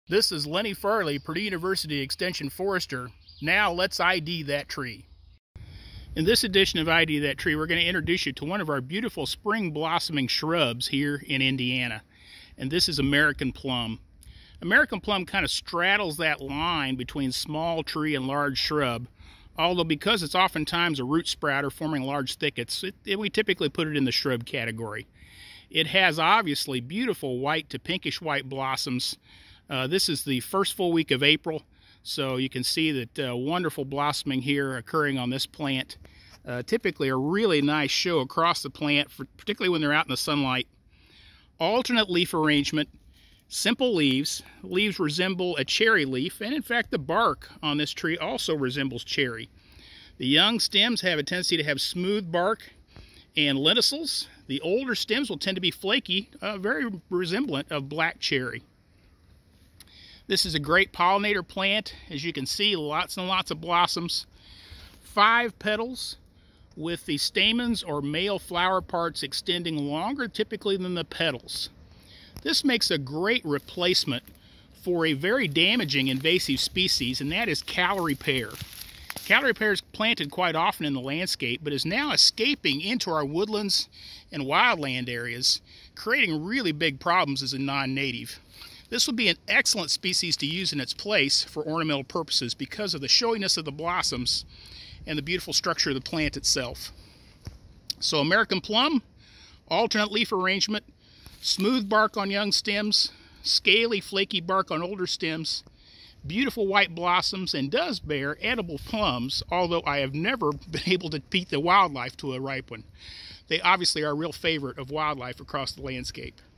This is Lenny Farlee, Purdue University Extension Forester. Now let's ID that tree. In this edition of ID That Tree, we're going to introduce you to one of our beautiful spring blossoming shrubs here in Indiana. And this is American Plum. American Plum kind of straddles that line between small tree and large shrub. Although because it's oftentimes a root sprouter forming large thickets, we typically put it in the shrub category. It has obviously beautiful white to pinkish white blossoms. This is the first full week of April, so you can see that wonderful blossoming here occurring on this plant. Typically a really nice show across the plant, particularly when they're out in the sunlight. Alternate leaf arrangement, simple leaves. Leaves resemble a cherry leaf, and in fact the bark on this tree also resembles cherry. The young stems have a tendency to have smooth bark and lenticels. The older stems will tend to be flaky, very resemblant of black cherry. This is a great pollinator plant. As you can see, lots and lots of blossoms. 5 petals with the stamens or male flower parts extending longer typically than the petals. This makes a great replacement for a very damaging invasive species, and that is callery pear. Callery pear is planted quite often in the landscape, but is now escaping into our woodlands and wildland areas, creating really big problems as a non-native. This would be an excellent species to use in its place for ornamental purposes because of the showiness of the blossoms and the beautiful structure of the plant itself. So American Plum, alternate leaf arrangement, smooth bark on young stems, scaly flaky bark on older stems, beautiful white blossoms, and does bear edible plums, although I have never been able to beat the wildlife to a ripe one. They obviously are a real favorite of wildlife across the landscape.